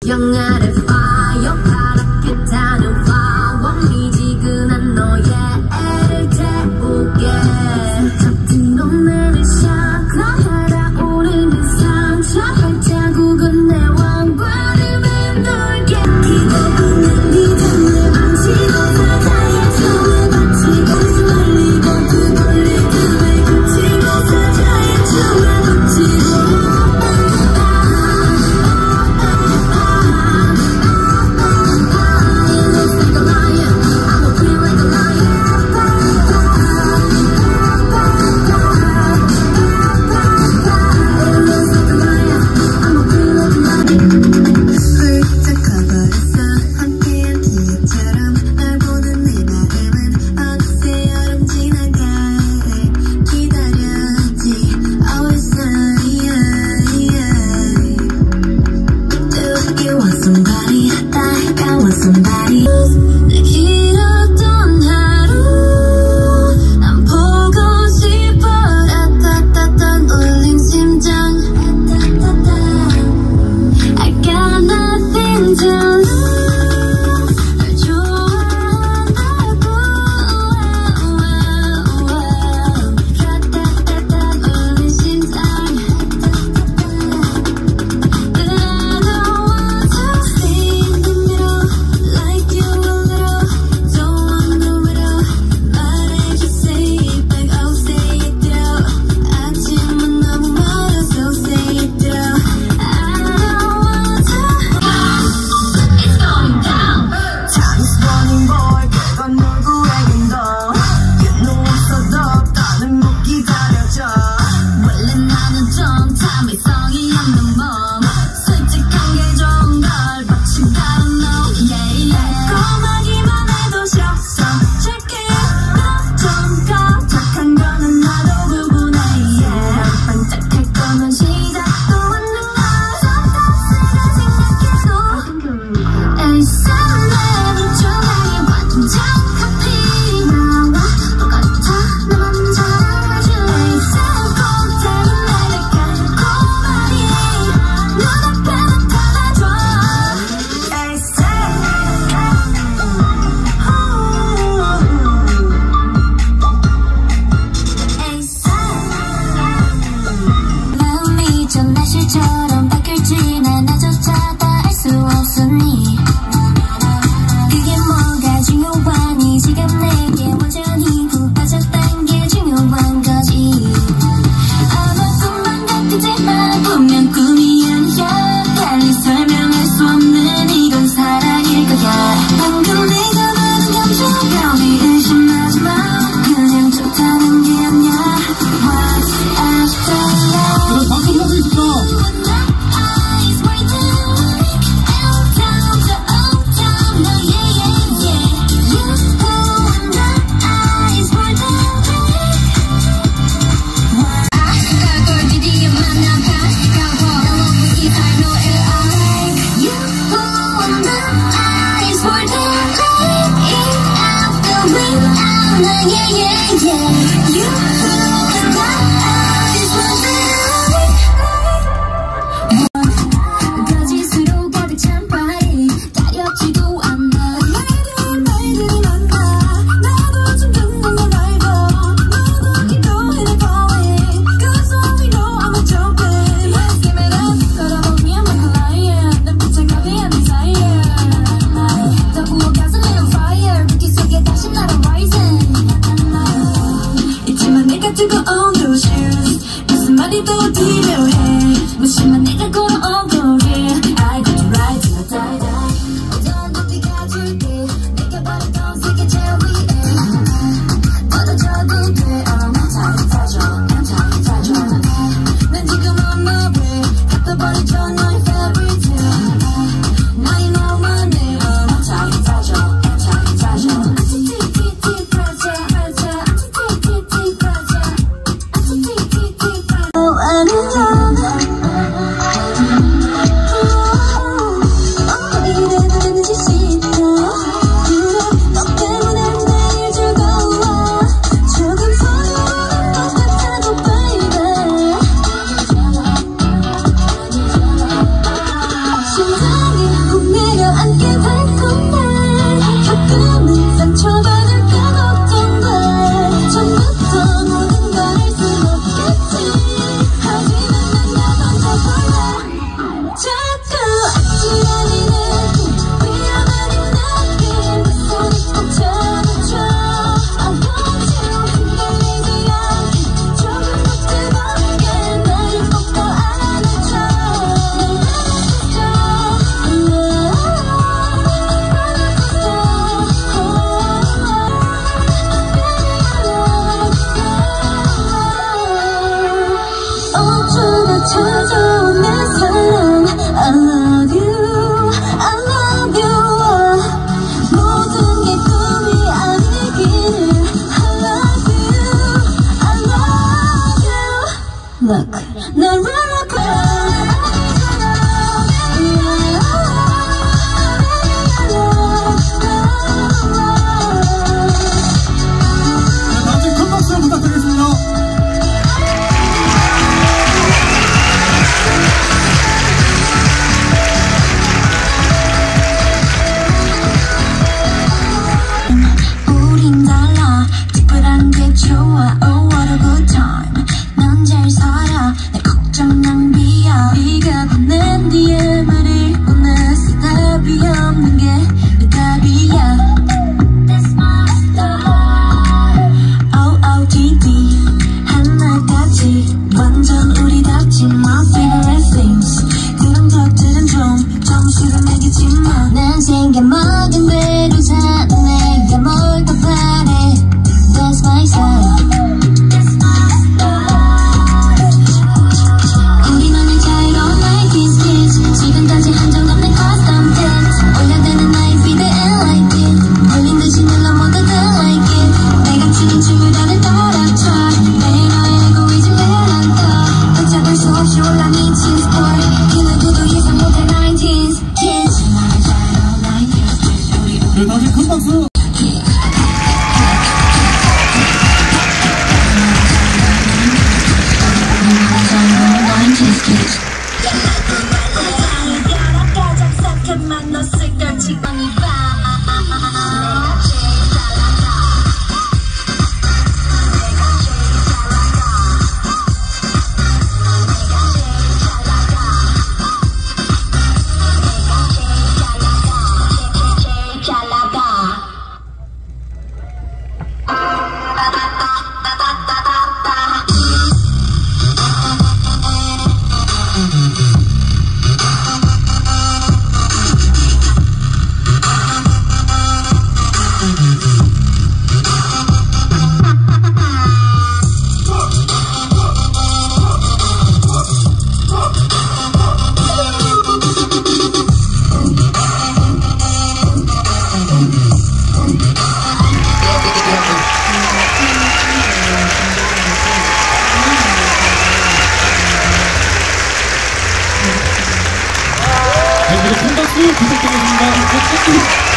영아래 fire 파랗게 타는 flower 미지근한 너의 애를 태우게 젖은 놈매를 샤크라 달아오르는 상처 발자국은 내 왕관을 맴돌게 기대보는 믿음을 망치고 사자의 춤을 바치고 말리고 그 멀리듬을 그치고 사자의 춤을 바치고 생겨 모든 대로 사네. 내가 뭘 더 바래. That's my style. 우리 너는 자유로운 나의 kiss kiss. 지금까지 한 적 없는 custom fit. 올려대는 나의 feed and like it. 올린 듯이 눌러 모두들 like it. 내가 추는 춤을 다들 따라춰. 매일 너의 에고이즘을 안떠. 붙잡을 수 없이 올라 미친 sport. 그 누구도 예상 못해 19s kids. 네, 다시 큰 박수! 네, 그리고 큰 박수 부탁드리겠습니다.